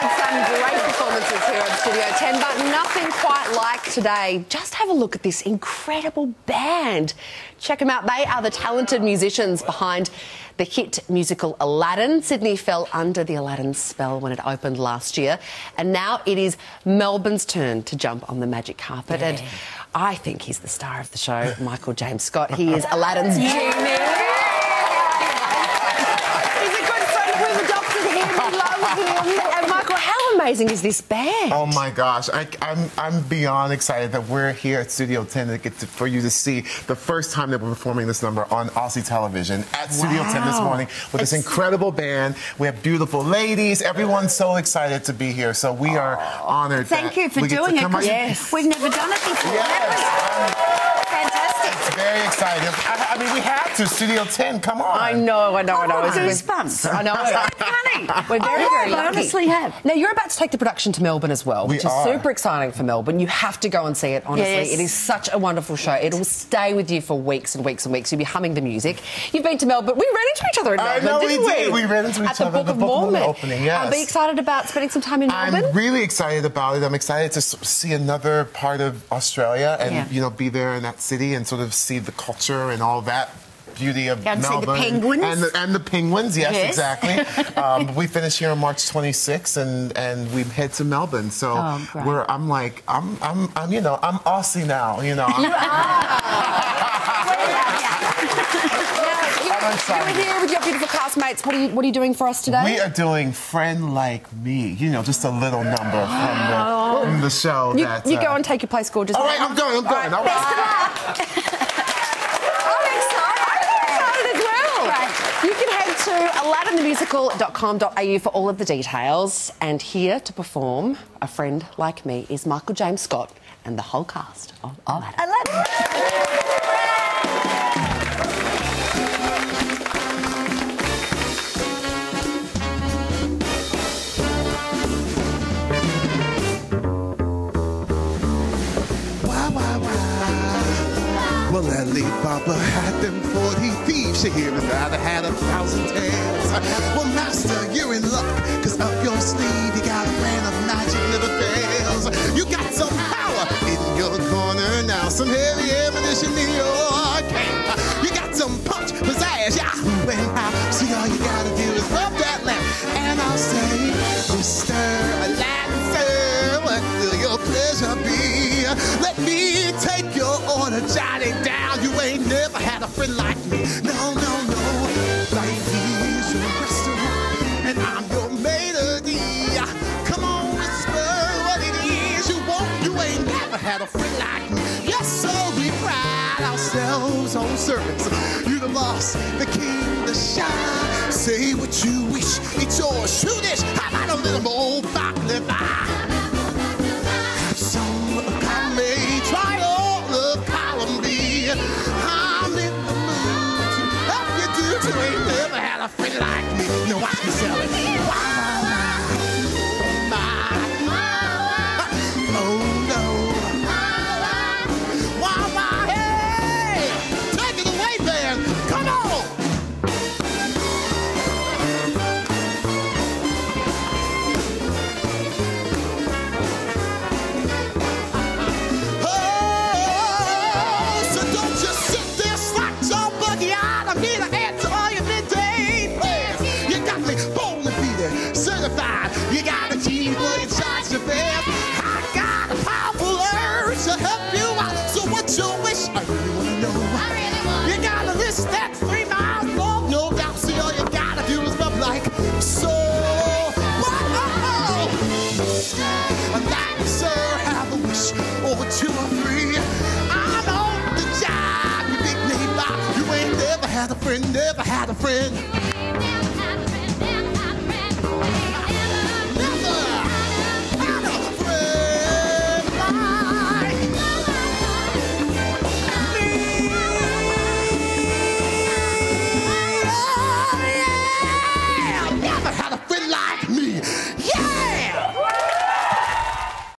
Some great performances here on Studio 10, but nothing quite like today. Just have a look at this incredible band. Check them out. They are the talented musicians behind the hit musical Aladdin. Sydney fell under the Aladdin spell when it opened last year, and now it is Melbourne's turn to jump on the magic carpet. Yeah. And I think he's the star of the show, Michael James Scott. He is Aladdin's genie. And Michael, how amazing is this band? Oh my gosh, I'm beyond excited that we're here at Studio 10 to for you to see the first time that we're performing this number on Aussie television at Studio 10 this morning with this incredible band. We have beautiful ladies. Everyone's so excited to be here, so we are honored. Thank you for doing it. Yes. We've never done it before. Yes. Fantastic. It's very exciting. I mean, we have to. Studio 10, come on. I know. It's goosebumps. I know. It's funny. We're very lucky. I honestly have. Now, you're about to take the production to Melbourne as well, which is super exciting for Melbourne. You have to go and see it, honestly. Yes. It is such a wonderful show. It will stay with you for weeks and weeks and weeks. You'll be humming the music. You've been to Melbourne. We ran into each other in Melbourne, I know didn't we? did. We ran into each other at the Book of Mormon opening, yes. Are you excited about spending some time in Melbourne? I'm really excited about it. I'm excited to see another part of Australia and, you know, be there in that city and sort of see the culture and all that beauty of Melbourne. See the penguins. And the penguins, yes. Exactly. We finish here on March 26th and we head to Melbourne. So I'm you know, I'm Aussie now, you know. You You're here with your beautiful castmates. What are you doing for us today? We are doing Friend Like Me. You know, just a little number from the show. You go and take your place, gorgeous. All right, I'm going. All right. Best of luck. You can head to aladdinthemusical.com.au for all of the details. And here to perform A Friend Like Me is Michael James Scott and the whole cast of Aladdin. Well, Alibaba had them 40 thieves. She hear that I had 1,000 tales. Well, master, you're in luck, cause up your sleeve you got a brand of magic never fails. You got some power in your corner now, some heavy ammunition in your camp. You got some punch, pizzazz, yahoo and how. See, all you gotta do is rub that lamp, and I'll say, Mr. Aladdin, sir, what will your pleasure be? Let me take your order, jot it down. You ain't never had a friend like me. No, no, no. Life is your restaurant, and I'm your melody. Come on, whisper what it is you want. You ain't never had a friend like me. Yes, so we pride ourselves on service. You the boss, the king, the shine. Say what you wish, it's yours. Shoot it. How about a little more baklava? Try all of column B. I'm in the mood to help you do. You ain't never had a friend like me. Now watch me sell it. Oh no. Hey! Take it away, man. Come on. You got a team for your charge of bed. I got a powerful urge to help you out. So what's your wish? I really want to know. You got a list that's 3 miles long, no doubt. See, all you gotta do is rub like so. Whoa! I'd like to, sir, have a wish or 2 or 3. I'm on the job, you big neighbor. You ain't never had a friend, never had a friend.